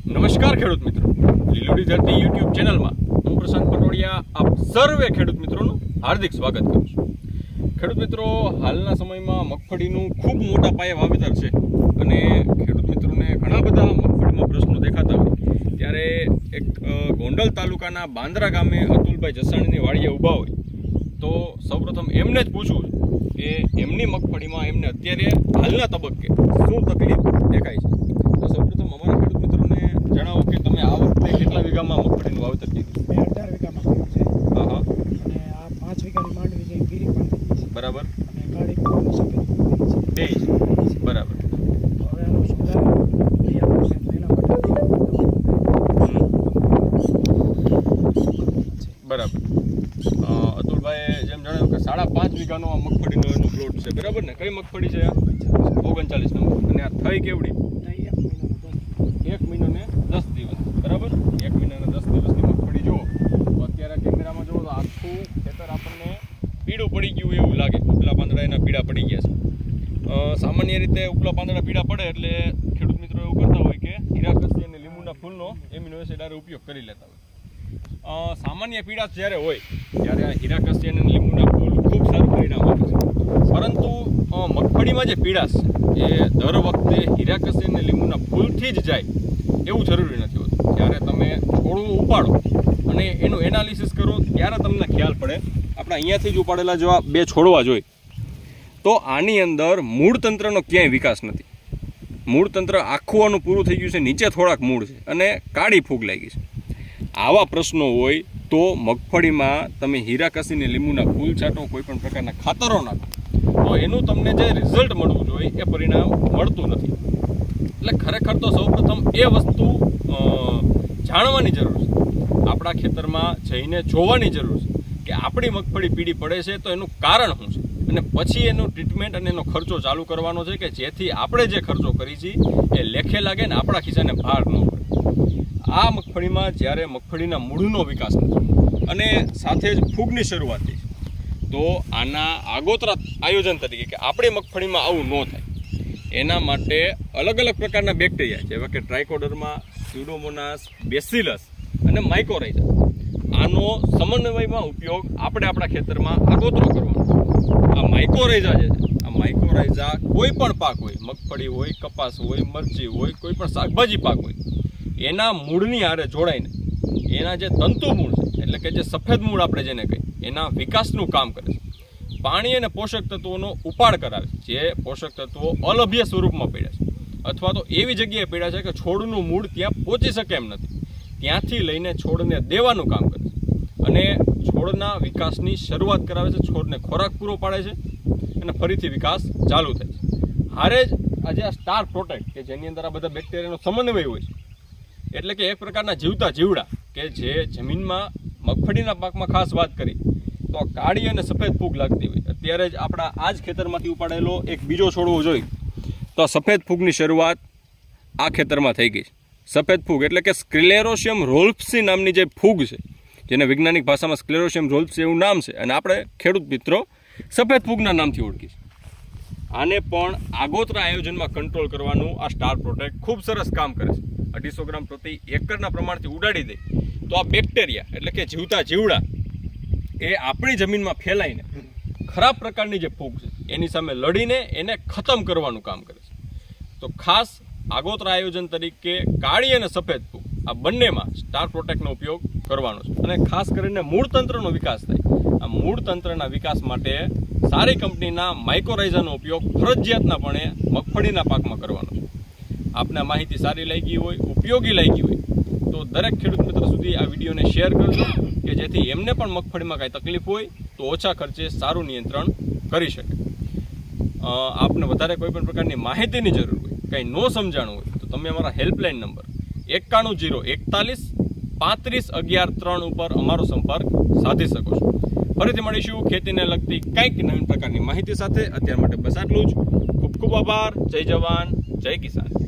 નમસ્કાર ખેડૂત મિત્રો, લીલોડી ધરતી યુટ્યુબ ચેનલમાં હું પ્રશાંત પટોડિયા આપ સર્વે ખેડૂત મિત્રોનું હાર્દિક સ્વાગત કરું છું। ખેડૂત મિત્રો, હાલના સમયમાં મગફળીનું ખૂબ મોટા પાયે વાવેતર છે અને ખેડૂત મિત્રોને ઘણા બધા મગફળીમાં પ્રશ્નો દેખાતા હોય ત્યારે એક ગોંડલ તાલુકાના બાંદ્રા ગામે અતુલભાઈ જસાણીની વાડીએ ઊભા હોય તો સૌપ્રથમ એમને જ પૂછવું કે એમની મગફળીમાં એમને અત્યારે હાલના તબક્કે શું તકલીફ દેખાય છે। તો સૌપ્રથમ અમારા ખેડૂત મિત્રોને જણાવો કે તમે આ વખતે કેટલા વીઘામાં મગફળીનું વાવેતર કર્યું? 18 વીઘામાં કર્યું છે। હા હા। અને આ 5 વીઘાની માંડવી છે, ગીરી પણ થઈ છે। બરાબર। અને કાળી પણ સફેદ બે છે। બરાબર। તો હવે આનો સુધાર લઈ આવશે તો એના માટે બરાબર। અતુલભાઈ જેમ જણાવ્યું કે 5.5 વીઘાનો આ મગફળીનો એનો પ્લોટ છે, બરાબર ને? કઈ મગફળી છે? 39 નંબર। અને આ થઈ કેવડી? 1 મહિનો ને 10 દિવસ, બરાબર? 1 મહિના ને 10 દિવસની મગફળી જુઓ તો અત્યારે કેમેરામાં જુઓ તો આખું ખેતર આપણને પીળું પડી ગયું એવું લાગે, ઉપલા પાંદડા એના પીળા પડી ગયા છે। સામાન્ય રીતે ઉપલા પાંદડા પીળા પડે એટલે ખેડૂત મિત્રો એવું કરતા હોય કે હીરાકસી અને લીંબુના ફૂલનો એમિનો એસિડ આરે ઉપયોગ કરી લેતા હોય। સામાન્ય પીળાશ જ્યારે હોય ત્યારે આ હીરાકસી અને લીંબુના ફૂલ ખૂબ સારું પરિણામ આપે છે, પરંતુ મગફળીમાં જે પીળાશ છે એ દર વખતે હીરાકસી અને લીંબુના ફૂલથી જ જાય એવું જરૂરી નથી હોતું। જ્યારે તમે છોડવું ઉપાડો અને એનું એનાલિસિસ કરો ત્યારે તમને ખ્યાલ પડે। આપણે અહીંયાથી જ ઉપાડેલા જો આ બે છોડવા જોઈએ તો આની અંદર મૂળ તંત્રનો ક્યાંય વિકાસ નથી। મૂળ તંત્ર આખું આનું પૂરું થઈ ગયું છે, નીચે થોડાક મૂળ છે અને કાળી ફૂગ લાગી છે। આવા પ્રશ્નો હોય તો મગફળીમાં તમે હીરાકસીને લીંબુના ફૂલ છાંટો, કોઈ પણ પ્રકારના ખાતરો નાખો તો એનું તમને જે રિઝલ્ટ મળવું જોઈએ એ પરિણામ મળતું નથી। એટલે ખરેખર તો સૌપ્રથમ એ વસ્તુ જાણવાની જરૂર છે, આપણા ખેતરમાં જઈને જોવાની જરૂર છે કે આપણી મગફળી પીળી પડે છે તો એનું કારણ શું છે, અને પછી એનું ટ્રીટમેન્ટ અને એનો ખર્ચો ચાલુ કરવાનો છે કે જેથી આપણે જે ખર્ચો કરી છીએ એ લેખે લાગે ને આપણા ખિસ્સાને ભાર ન પડે। આ મગફળીમાં જ્યારે મગફળીના મૂળનો વિકાસ નથી અને સાથે જ ફૂગની શરૂઆત થઈ છે તો આના આગોતરા આયોજન તરીકે કે આપણી મગફળીમાં આવું ન થાય એના માટે અલગ અલગ પ્રકારના બેક્ટેરિયા જેવા કે ટ્રાઇકોડર્મા, સ્યુડોમોનાસ, બેસિલસ અને માઇકોરાઇઝા આનો સમન્વયમાં ઉપયોગ આપણે આપણા ખેતરમાં આગોતરો કરવાનો। આ માઇકોરાઇઝા જે છે, આ માઇકોરાઇઝા કોઈ પણ પાક હોય, મગફળી હોય, કપાસ હોય, મરચી હોય, કોઈ પણ શાકભાજી પાક હોય, એના મૂળની હારે જોડાઈને એના જે તંતુ મૂળ છે એટલે કે જે સફેદ મૂળ આપણે જેને કહીએ એના વિકાસનું કામ કરે છે। પાણી અને પોષક તત્વોનો ઉપાડ કરાવે છે, જે પોષક તત્વો અલભ્ય સ્વરૂપમાં પડ્યા છે અથવા તો એવી જગ્યાએ પડ્યા છે કે છોડનું મૂળ ત્યાં પહોંચી શકે એમ નથી, ત્યાંથી લઈને છોડને દેવાનું કામ કરે છે અને છોડના વિકાસની શરૂઆત કરાવે છે, છોડને ખોરાક પૂરો પાડે છે અને ફરીથી વિકાસ ચાલુ થાય છે। હારે જ આજે આ સ્ટાર પ્રોટેક્ટ કે જેની અંદર આ બધા બેક્ટેરિયાનો સમન્વય હોય છે એટલે કે એક પ્રકારના જીવતા જીવડા કે જે જમીનમાં મગફળીના પાકમાં ખાસ વાત કરી તો કાળી અને સફેદ ફૂગ લાગતી હોય। અત્યારે જ આપણા આ જ ખેતરમાંથી ઉપાડેલો એક બીજો છોડવો જોઈ તો સફેદ ફૂગની શરૂઆત આ ખેતરમાં થઈ ગઈ છે। સફેદ ફૂગ એટલે કે સ્ક્લેરોશિયમ રોલ્ફ્સી નામની જે ફૂગ છે, જેને વૈજ્ઞાનિક ભાષામાં સ્ક્લેરોશિયમ રોલ્ફ્સી એવું નામ છે અને આપણે ખેડૂત મિત્રો સફેદ ફૂગના નામથી ઓળખી છે। આને પણ આગોતરા આયોજનમાં કંટ્રોલ કરવાનું આ સ્ટાર પ્રોટેક્ટ ખૂબ સરસ કામ કરે છે। 250 ગ્રામ પ્રતિ એકરના પ્રમાણથી ઉડાડી દે તો આ બેક્ટેરિયા એટલે કે જીવતા જીવડા એ આપણી જમીનમાં ફેલાઈને ખરાબ પ્રકારની જે ફૂગ છે એની સામે લડીને એને ખતમ કરવાનું કામ કરે છે। તો ખાસ આગોતરા આયોજન તરીકે કાળી અને સફેદ ફૂગ આ બંનેમાં સ્ટાર પ્રોટેક્ટનો ઉપયોગ કરવાનો છે અને ખાસ કરીને મૂળ તંત્રનો વિકાસ થાય, આ મૂળ તંત્રના વિકાસ માટે સારી કંપનીના માઇકોરાઇઝાનો ઉપયોગ ફરજિયાતનાપણે મગફળીના પાકમાં કરવાનો છે। આપને માહિતી સારી લાગી હોય, ઉપયોગી લાગી હોય તો દરેક ખેડૂત મિત્ર સુધી આ વિડીયોને શેર કરજો કે જેથી એમને પણ મગફળીમાં કાંઈ તકલીફ હોય તો ઓછા ખર્ચે સારું નિયંત્રણ કરી શકે। આપને વધારે કોઈ પણ પ્રકારની માહિતીની જરૂર હોય, કંઈ ન સમજાણું હોય તો તમે અમારા હેલ્પલાઇન નંબર 9101431113 ઉપર અમારો સંપર્ક સાધી શકો છો। ફરીથી મળીશું ખેતીને લગતી કંઈક નવીન પ્રકારની માહિતી સાથે। અત્યાર માટે બસ આટલું જ। ખૂબ ખૂબ આભાર। જય જવાન, જય કિસાન।